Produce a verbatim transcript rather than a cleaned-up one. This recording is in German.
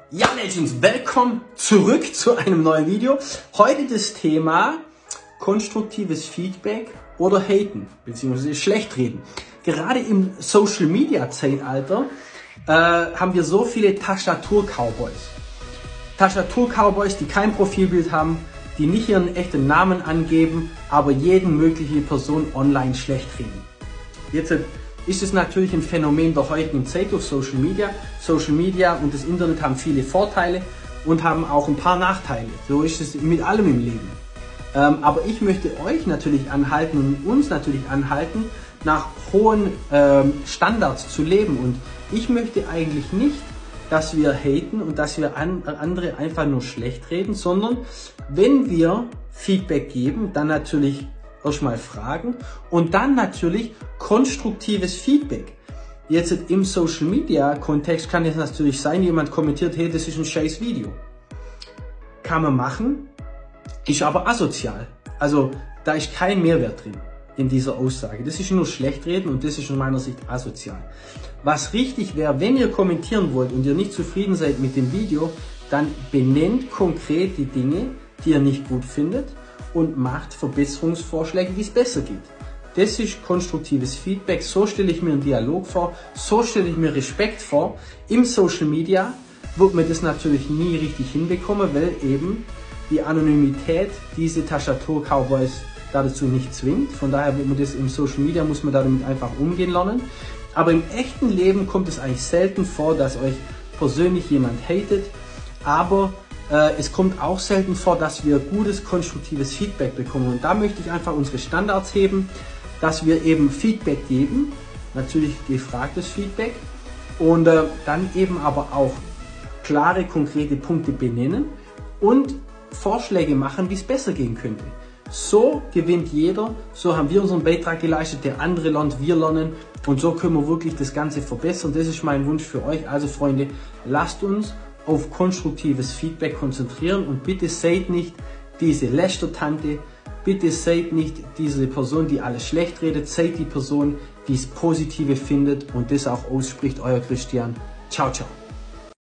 Ja, Legends, willkommen zurück zu einem neuen Video. Heute das Thema konstruktives Feedback oder Haten, beziehungsweise Schlechtreden. Gerade im Social Media Zeitalter äh, haben wir so viele Tastatur-Cowboys. Tastatur-Cowboys, die kein Profilbild haben, die nicht ihren echten Namen angeben, aber jeden mögliche Person online schlecht reden. Jetzt ist es natürlich ein Phänomen der heutigen Zeit auf Social Media. Social Media und das Internet haben viele Vorteile und haben auch ein paar Nachteile. So ist es mit allem im Leben. Ähm, aber ich möchte euch natürlich anhalten und uns natürlich anhalten, nach hohen ähm, Standards zu leben. Und ich möchte eigentlich nicht, dass wir haten und dass wir an, andere einfach nur schlecht reden, sondern wenn wir Feedback geben, dann natürlich erstmal fragen und dann natürlich konstruktives Feedback. Jetzt im Social Media Kontext kann es natürlich sein, jemand kommentiert, hey, das ist ein scheiß Video. Kann man machen, ist aber asozial. Also da ist kein Mehrwert drin in dieser Aussage. Das ist nur Schlechtreden und das ist aus meiner Sicht asozial. Was richtig wäre, wenn ihr kommentieren wollt und ihr nicht zufrieden seid mit dem Video, dann benennt konkret die Dinge, die ihr nicht gut findet und macht Verbesserungsvorschläge, wie es besser geht. Das ist konstruktives Feedback. So stelle ich mir einen Dialog vor, so stelle ich mir Respekt vor. Im Social Media wird man das natürlich nie richtig hinbekommen, weil eben die Anonymität diese Tastatur-Cowboys dazu nicht zwingt. Von daher wird man das im Social Media, muss man damit einfach umgehen lernen. Aber im echten Leben kommt es eigentlich selten vor, dass euch persönlich jemand hatet. Aber äh, es kommt auch selten vor, dass wir gutes, konstruktives Feedback bekommen. Und da möchte ich einfach unsere Standards heben, dass wir eben Feedback geben, natürlich gefragtes Feedback, und äh, dann eben aber auch klare, konkrete Punkte benennen und Vorschläge machen, wie es besser gehen könnte. So gewinnt jeder, so haben wir unseren Beitrag geleistet, der andere lernt, wir lernen und so können wir wirklich das Ganze verbessern. Das ist mein Wunsch für euch. Also Freunde, lasst uns auf konstruktives Feedback konzentrieren und bitte seid nicht diese Lästertante, bitte seid nicht diese Person, die alles schlecht redet, seid die Person, die das Positive findet und das auch ausspricht. Euer Christian. Ciao, ciao.